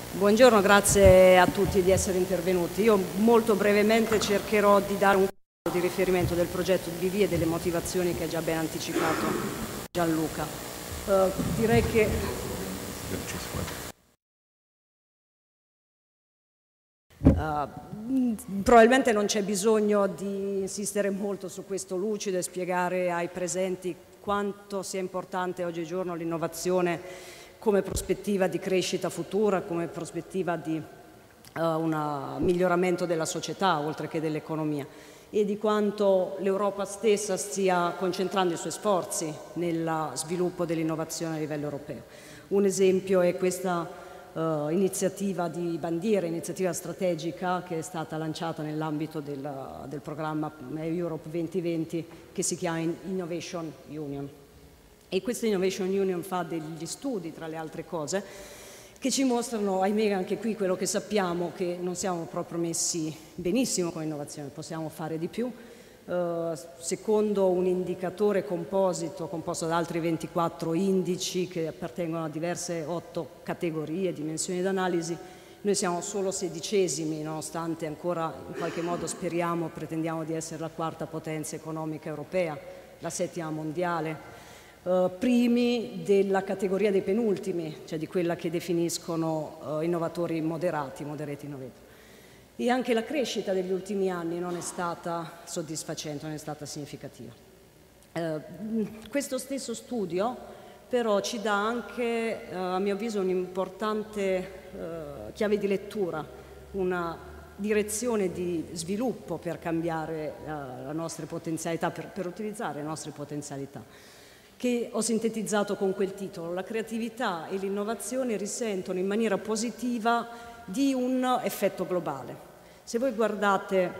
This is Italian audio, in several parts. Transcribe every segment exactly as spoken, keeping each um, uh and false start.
Buongiorno, grazie a tutti di essere intervenuti. Io molto brevemente cercherò di dare un quadro di riferimento del progetto B V e delle motivazioni che ha già ben anticipato Gianluca. Uh, direi che uh, probabilmente non c'è bisogno di insistere molto su questo lucido e spiegare ai presenti quanto sia importante oggigiorno l'innovazione come prospettiva di crescita futura, come prospettiva di uh, un miglioramento della società oltre che dell'economia, e di quanto l'Europa stessa stia concentrando i suoi sforzi nel sviluppo dell'innovazione a livello europeo. Un esempio è questa uh, iniziativa di bandiera, iniziativa strategica che è stata lanciata nell'ambito del, del programma Europe duemilaventi, che si chiama Innovation Union. E questa Innovation Union fa degli studi, tra le altre cose, che ci mostrano, ahimè anche qui quello che sappiamo, che non siamo proprio messi benissimo con l'innovazione, possiamo fare di più. Uh, secondo un indicatore composito composto da altri ventiquattro indici che appartengono a diverse otto categorie, dimensioni d'analisi, noi siamo solo sedicesimi, nonostante ancora in qualche modo speriamo, pretendiamo di essere la quarta potenza economica europea, la settima mondiale. Uh, primi della categoria dei penultimi, cioè di quella che definiscono uh, innovatori moderati, moderati innovatori. E anche la crescita degli ultimi anni non è stata soddisfacente, non è stata significativa. Uh, questo stesso studio però ci dà anche, uh, a mio avviso, un'importante uh, chiave di lettura, una direzione di sviluppo per cambiare uh, le nostre potenzialità, per, per utilizzare le nostre potenzialità, che ho sintetizzato con quel titolo: la creatività e l'innovazione risentono in maniera positiva di un effetto globale. Se voi guardate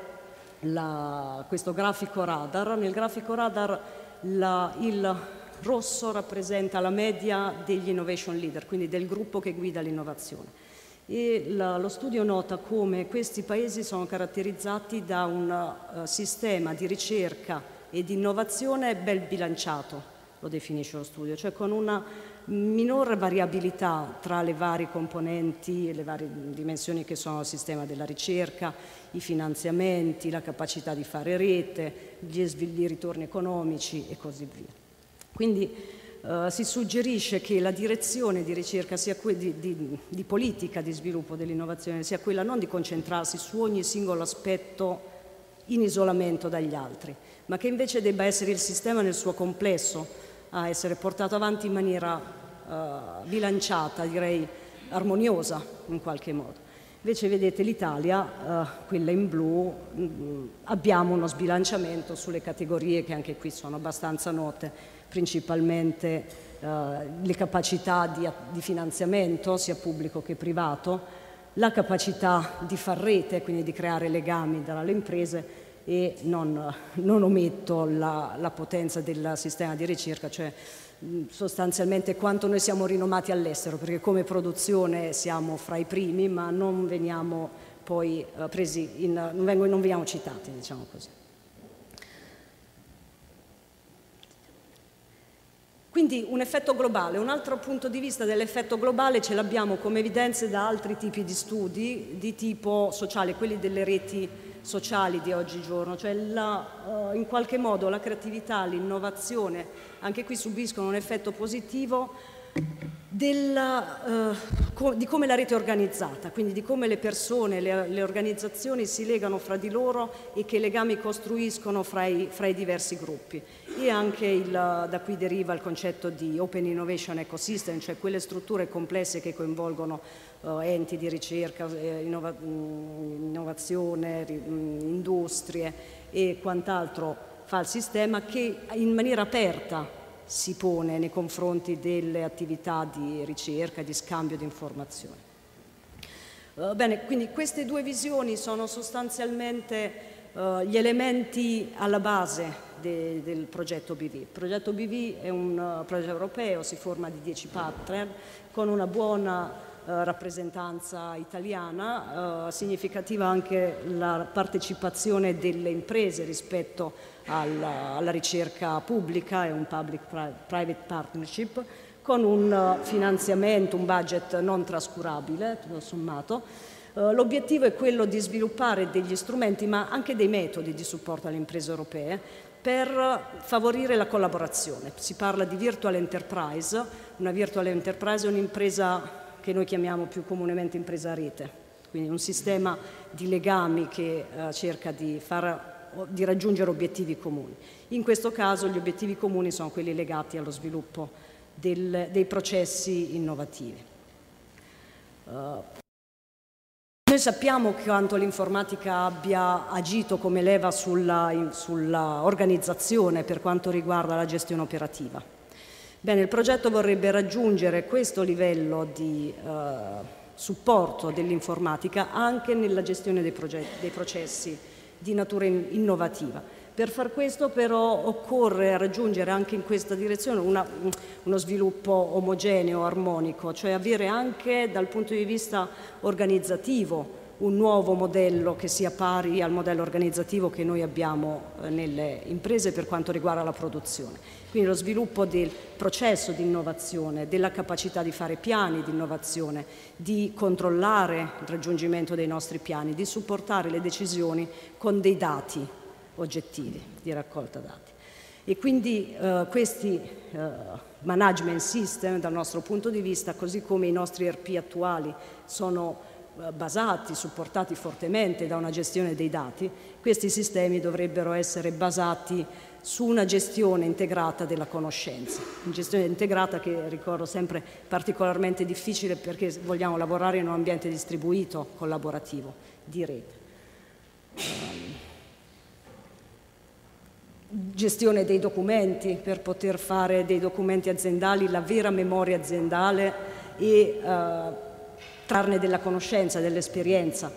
la, questo grafico radar, nel grafico radar la, il rosso rappresenta la media degli innovation leader, quindi del gruppo che guida l'innovazione. E la, lo studio nota come questi paesi sono caratterizzati da un uh, sistema di ricerca e di innovazione ben bilanciato, lo definisce lo studio, cioè con una minore variabilità tra le varie componenti e le varie dimensioni che sono il sistema della ricerca, i finanziamenti, la capacità di fare rete, gli, gli ritorni economici e così via. Quindi eh, si suggerisce che la direzione di ricerca sia di, di, di politica di sviluppo dell'innovazione sia quella non di concentrarsi su ogni singolo aspetto in isolamento dagli altri, ma che invece debba essere il sistema nel suo complesso a essere portato avanti in maniera uh, bilanciata, direi armoniosa in qualche modo. Invece vedete l'Italia, uh, quella in blu, mh, abbiamo uno sbilanciamento sulle categorie che anche qui sono abbastanza note, principalmente uh, le capacità di, di finanziamento, sia pubblico che privato, la capacità di far rete, quindi di creare legami tra le imprese, e non, non ometto la, la potenza del sistema di ricerca, cioè sostanzialmente quanto noi siamo rinomati all'estero, perché come produzione siamo fra i primi, ma non veniamo poi uh, presi in, non, vengo, non veniamo citati, diciamo così. Quindi un effetto globale, un altro punto di vista dell'effetto globale ce l'abbiamo come evidenze da altri tipi di studi di tipo sociale, quelli delle reti sociali di oggigiorno, cioè la, uh, in qualche modo la creatività, l'innovazione, anche qui subiscono un effetto positivo della, uh, co di come la rete è organizzata, quindi di come le persone, le, le organizzazioni si legano fra di loro e che legami costruiscono fra i, fra i diversi gruppi. E anche il, da qui deriva il concetto di Open Innovation Ecosystem, cioè quelle strutture complesse che coinvolgono uh, enti di ricerca, eh, innova innovazione, industrie e quant'altro fa il sistema, che in maniera aperta si pone nei confronti delle attività di ricerca, di scambio di informazioni. Uh, bene, quindi queste due visioni sono sostanzialmente uh, gli elementi alla base de, del progetto B V. Il progetto B V è un uh, progetto europeo, si forma di dieci partner con una buona Uh, rappresentanza italiana, uh, significativa anche la partecipazione delle imprese rispetto alla, alla ricerca pubblica, è un public-private partnership, con un finanziamento, un budget non trascurabile, tutto sommato. Uh, l'obiettivo è quello di sviluppare degli strumenti, ma anche dei metodi di supporto alle imprese europee per favorire la collaborazione. Si parla di virtual enterprise. Una virtual enterprise è un'impresa che noi chiamiamo più comunemente impresa a rete, quindi un sistema di legami che uh, cerca di, far, di raggiungere obiettivi comuni. In questo caso gli obiettivi comuni sono quelli legati allo sviluppo del, dei processi innovativi. Uh, Noi sappiamo quanto l'informatica abbia agito come leva sulla, sulla organizzazione per quanto riguarda la gestione operativa. Bene, il progetto vorrebbe raggiungere questo livello di eh, supporto dell'informatica anche nella gestione dei, dei processi di natura in innovativa. Per far questo però occorre raggiungere anche in questa direzione una, uno sviluppo omogeneo, armonico, cioè avere anche dal punto di vista organizzativo un nuovo modello che sia pari al modello organizzativo che noi abbiamo nelle imprese per quanto riguarda la produzione. Quindi lo sviluppo del processo di innovazione, della capacità di fare piani di innovazione, di controllare il raggiungimento dei nostri piani, di supportare le decisioni con dei dati oggettivi, di raccolta dati. E quindi eh, questi eh, management system dal nostro punto di vista, così come i nostri E R P attuali sono basati, supportati fortemente da una gestione dei dati, questi sistemi dovrebbero essere basati su una gestione integrata della conoscenza, una gestione integrata che ricordo sempre particolarmente difficile perché vogliamo lavorare in un ambiente distribuito, collaborativo, di rete. Gestione dei documenti per poter fare dei documenti aziendali, la vera memoria aziendale e uh, trarne della conoscenza, dell'esperienza,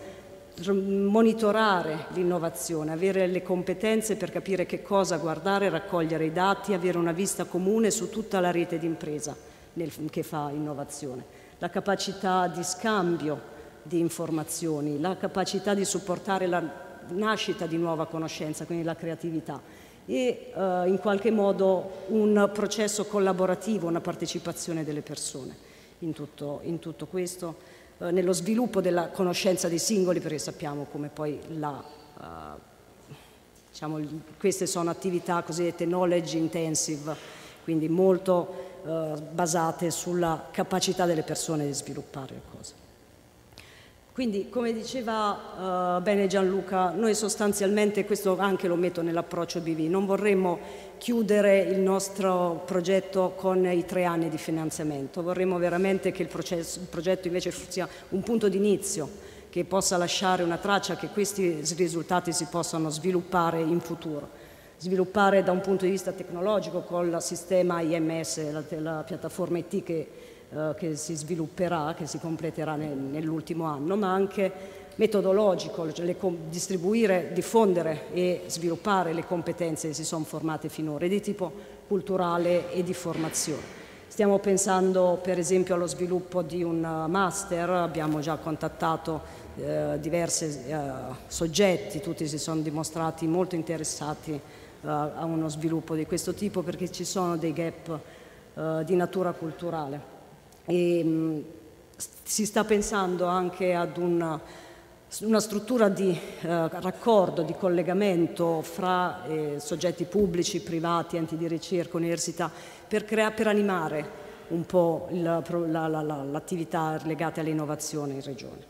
monitorare l'innovazione, avere le competenze per capire che cosa guardare, raccogliere i dati, avere una vista comune su tutta la rete d'impresa che fa innovazione, la capacità di scambio di informazioni, la capacità di supportare la nascita di nuova conoscenza, quindi la creatività e eh, in qualche modo un processo collaborativo, una partecipazione delle persone in tutto, in tutto questo. Nello sviluppo della conoscenza dei singoli, perché sappiamo come poi la, uh, diciamo, queste sono attività cosiddette knowledge intensive, quindi molto uh, basate sulla capacità delle persone di sviluppare le cose. Quindi, come diceva uh, bene Gianluca, noi sostanzialmente, questo anche lo metto nell'approccio B V, non vorremmo chiudere il nostro progetto con i tre anni di finanziamento, vorremmo veramente che il, processo, il progetto invece sia un punto di inizio, che possa lasciare una traccia, che questi risultati si possano sviluppare in futuro. Sviluppare da un punto di vista tecnologico col sistema I M S, la, la piattaforma I T che che si svilupperà, che si completerà nell'ultimo anno, ma anche metodologico, cioè le, distribuire, diffondere e sviluppare le competenze che si sono formate finora, di tipo culturale e di formazione. Stiamo pensando per esempio allo sviluppo di un master, abbiamo già contattato eh, diversi eh, soggetti, tutti si sono dimostrati molto interessati eh, a uno sviluppo di questo tipo perché ci sono dei gap eh, di natura culturale. E, mh, si sta pensando anche ad una, una struttura di eh, raccordo, di collegamento fra eh, soggetti pubblici, privati, enti di ricerca, università, per, crea- per animare un po' l'attività legata all'innovazione in regione.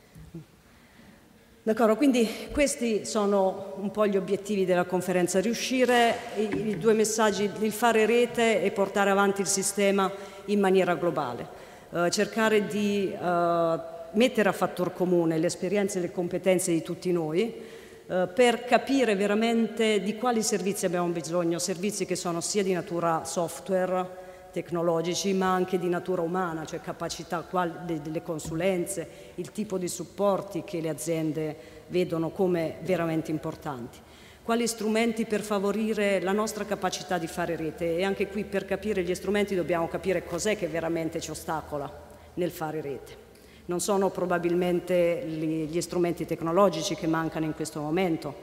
D'accordo, quindi questi sono un po' gli obiettivi della conferenza, riuscire, i, i due messaggi, il fare rete e portare avanti il sistema in maniera globale, eh, cercare di eh, mettere a fattor comune le esperienze e le competenze di tutti noi eh, per capire veramente di quali servizi abbiamo bisogno, servizi che sono sia di natura software, tecnologici, ma anche di natura umana, cioè capacità delle consulenze, il tipo di supporti che le aziende vedono come veramente importanti. Quali strumenti per favorire la nostra capacità di fare rete? E anche qui per capire gli strumenti dobbiamo capire cos'è che veramente ci ostacola nel fare rete. Non sono probabilmente gli strumenti tecnologici che mancano in questo momento,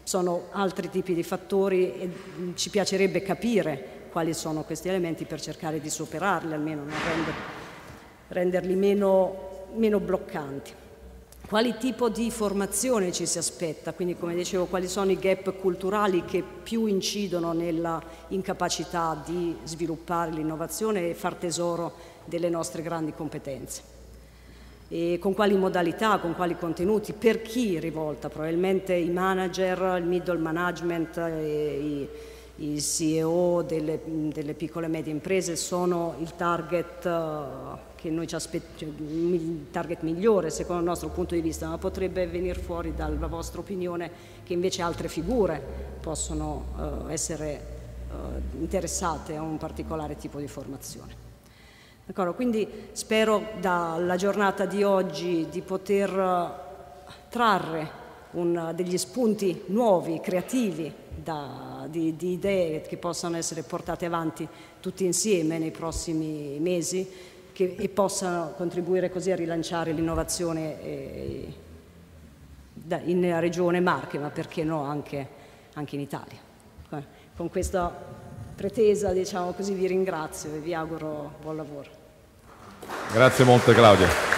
sono altri tipi di fattori e ci piacerebbe capire quali sono questi elementi per cercare di superarli, almeno non render, renderli meno, meno bloccanti. Quali tipo di formazione ci si aspetta? Quindi, come dicevo, quali sono i gap culturali che più incidono nella incapacità di sviluppare l'innovazione e far tesoro delle nostre grandi competenze? E con quali modalità, con quali contenuti, per chi rivolta? Probabilmente i manager, il middle management, e i, i C E O delle, delle piccole e medie imprese sono il target uh, che noi ci aspettiamo, il target migliore secondo il nostro punto di vista, ma potrebbe venire fuori dalla vostra opinione che invece altre figure possono uh, essere uh, interessate a un particolare tipo di formazione. Quindi spero dalla giornata di oggi di poter trarre un, degli spunti nuovi, creativi, da, di, di idee che possano essere portate avanti tutti insieme nei prossimi mesi che, e possano contribuire così a rilanciare l'innovazione eh, in Regione Marche, ma perché no anche, anche in Italia. Con questa pretesa, diciamo così, vi ringrazio e vi auguro buon lavoro. Grazie molte Claudia.